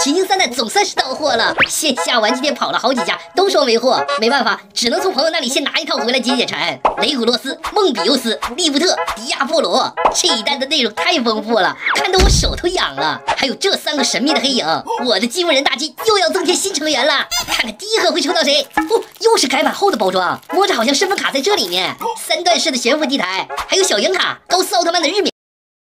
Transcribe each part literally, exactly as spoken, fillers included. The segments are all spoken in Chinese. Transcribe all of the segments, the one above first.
神经三代总算是到货了，线下玩具店跑了好几家，都说没货，没办法，只能从朋友那里先拿一套回来解解馋。雷古洛斯、梦比优斯、利布特、迪亚波罗，这一弹的内容太丰富了，看得我手都痒了。还有这三个神秘的黑影，我的击物人大军又要增添新成员了。看看第一盒会抽到谁？哦，又是改版后的包装，摸着好像身份卡在这里面。三段式的悬浮地台，还有小樱卡、高斯奥特曼的日冕。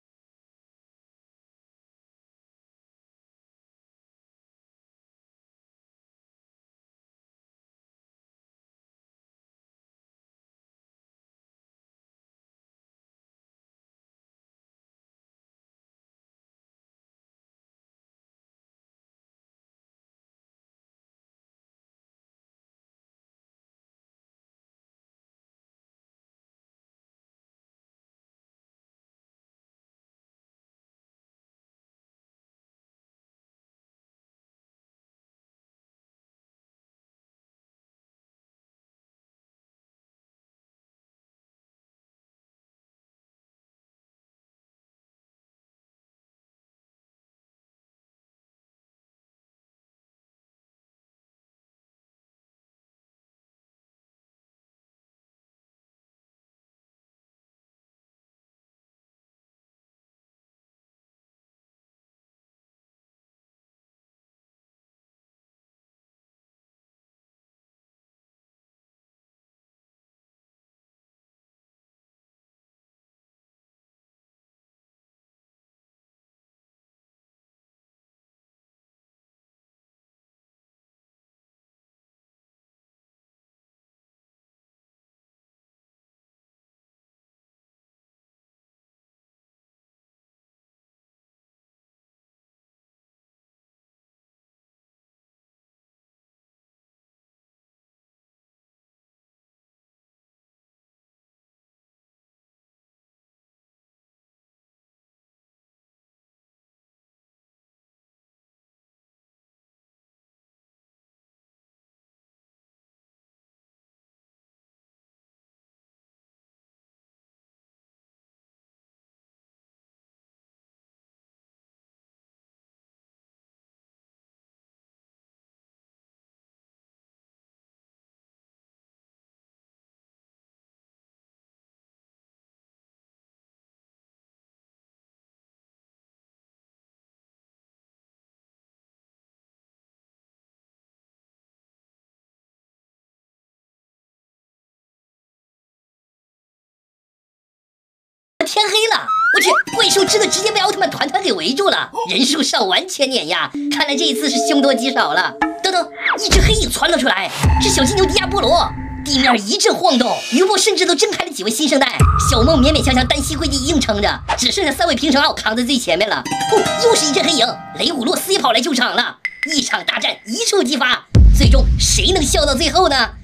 天黑了，我去，怪兽真的直接被奥特曼团团给围住了，人数上完全碾压，看来这一次是凶多吉少了。等等，一只黑影窜了出来，是小金牛迪亚波罗。地面一阵晃动，余波甚至都挣开了几位新生代。小梦勉勉强强单膝跪地硬撑着，只剩下三位平成奥扛在最前面了。哦，又是一阵黑影，雷古洛斯也跑来救场了。一场大战一触即发，最终谁能笑到最后呢？